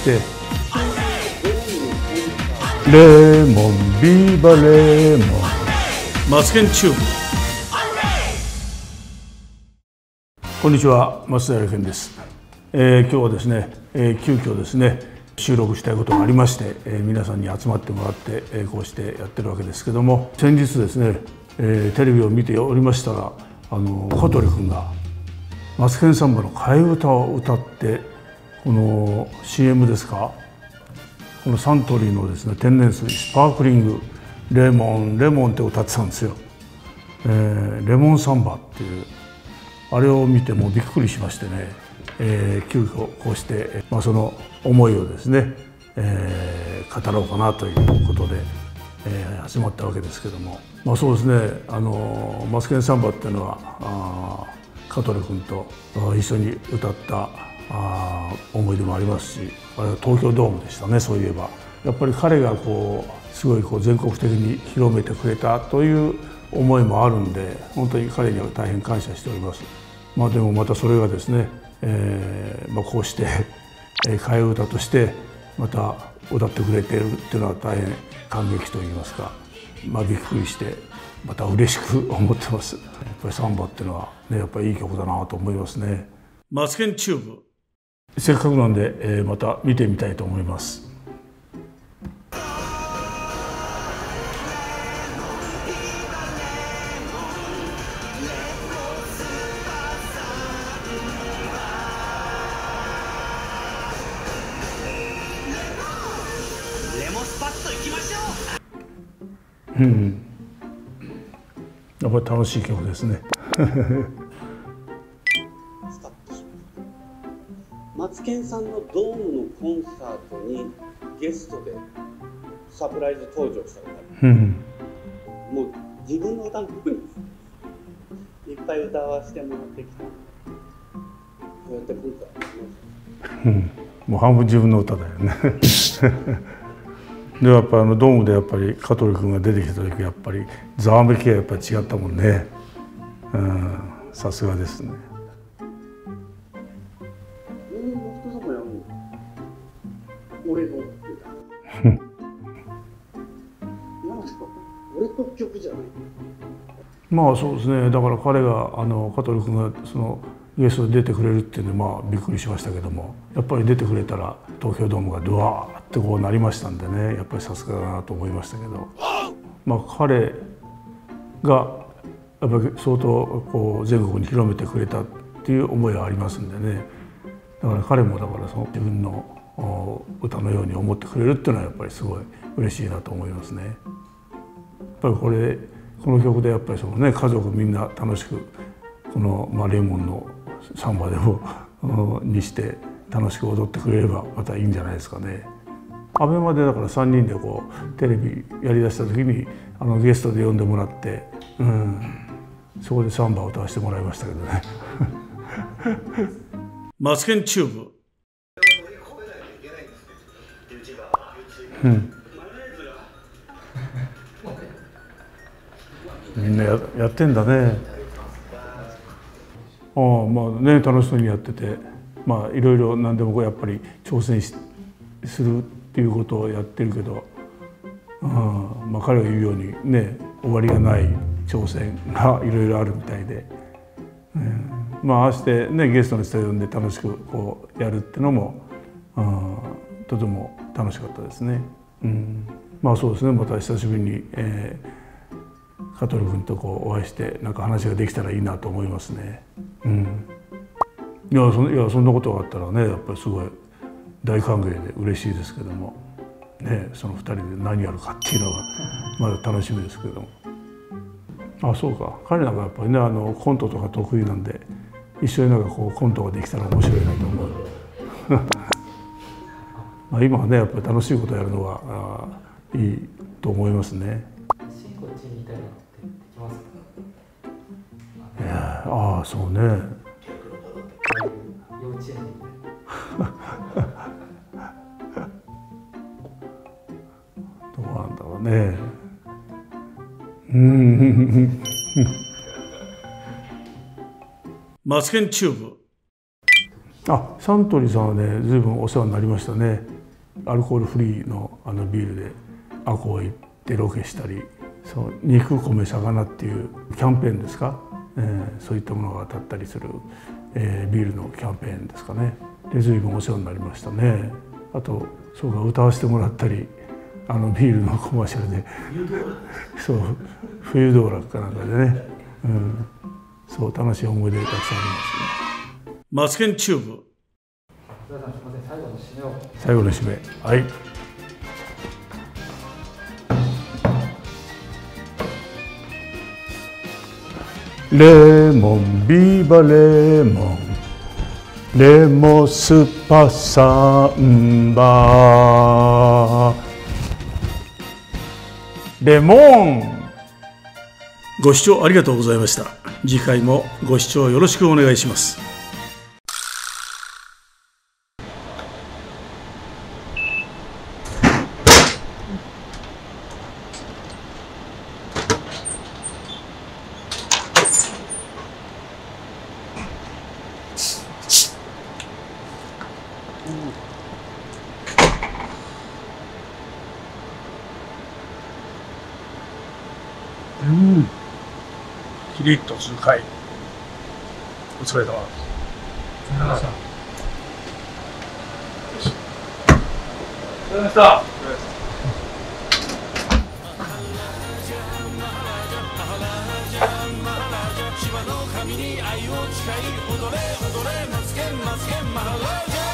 してレモンビーバレモンマツケンチューブ。こんにちは、松平健です。今日はですね、急遽ですね収録したいことがありまして、皆さんに集まってもらって、こうしてやってるわけですけども、先日ですね、テレビを見ておりましたら香取君がマツケンサンバの替え歌を歌って、この CM ですか、このサントリーのですね天然水スパークリングレモンレモンって歌ってたんですよ。レモンサンバっていうあれを見てもうびっくりしましてね、急遽こうして、その思いをですね、語ろうかなということで、始まったわけですけども、そうですね、マツケンサンバっていうのは香取君と一緒に歌った思い出もありますし、あれは東京ドームでしたね。そういえばやっぱり彼がすごい全国的に広めてくれたという思いもあるんで、本当に彼には大変感謝しております。でもまたそれがですね、こうして替え歌としてまた歌ってくれているっていうのは大変感激といいますか、びっくりしてまた嬉しく思ってます。やっぱりサンバっていうのはね、やっぱりいい曲だなと思いますね。マツケンチューブ、せっかくなんで、また見てみたいと思います。やっぱり楽しい曲ですね。 マツケンさんのドームのコンサートにゲストでサプライズ登場したことある。もう自分の歌の曲にいっぱい歌わせてもらってきた。こうやってコンサートもう半分自分の歌だよね。でやっぱドームでやっぱり香取君が出てきた時、やっぱりざわめきがやっぱり違ったもんね。さすがですね。 俺の俺の曲じゃない。 そうですね。だから彼が香取君がそのゲストで出てくれるっていうのでびっくりしましたけども、やっぱり出てくれたら東京ドームがドワーってこうなりましたんでね、やっぱりさすがだなと思いましたけど、彼がやっぱり相当全国に広めてくれたっていう思いがありますんでね。だから彼もその自分の歌のように思ってくれるっていうのはやっぱりすごい嬉しいなと思いますね。やっぱりこの曲でやっぱりそのね、家族みんな楽しくこのレモンのサンバでもにして楽しく踊ってくれればまたいいんじゃないですかね。アベマでだから3人でテレビやりだした時にゲストで呼んでもらって、そこでサンバを歌わせてもらいましたけどね。マツケンチューブ。みんなやってんだね。楽しそうにやってて、いろいろ何でもやっぱり挑戦するっていうことをやってるけど、彼が言うようにね、終わりがない挑戦がいろいろあるみたいで、ああしてねゲストの人を呼んで楽しくやるっていうのもとても楽しかったですね。そうですね、また久しぶりに香取君とお会いして話ができたらいいなと思いますね。いやそんなことがあったらね、やっぱりすごい大歓迎で嬉しいですけどもね、その2人で何やるかっていうのがまだ楽しみですけども。そうか、彼なんかやっぱりねコントとか得意なんで、一緒にコントができたら面白いなと思う。今はねやっぱり楽しいことやるのがいいと思いますね。そうね。どうなんだろうね。マツケンチューブ。サントリーさんはね、ずいぶんお世話になりましたね。 アルコールフリーのビールで赤穂行ってロケしたり、そう肉米魚っていうキャンペーンですか、そういったものが当たったりする、ビールのキャンペーンですかね。で随分お世話になりましたね。あとそうか、歌わせてもらったり、ビールのコマーシャルでそう冬道楽かなんかでね、そう楽しい思い出たくさんありますね。マツケンチューブ、最後の締め、はい。レモンビバレモンレモスパサンバレモン。ご視聴ありがとうございました。次回もご視聴よろしくお願いします。キリッと痛快。お疲れ様。お疲れ様でした。お疲れ様でした。芝の神に愛を誓い踊れ踊れマツケンマツケンマハラジャ。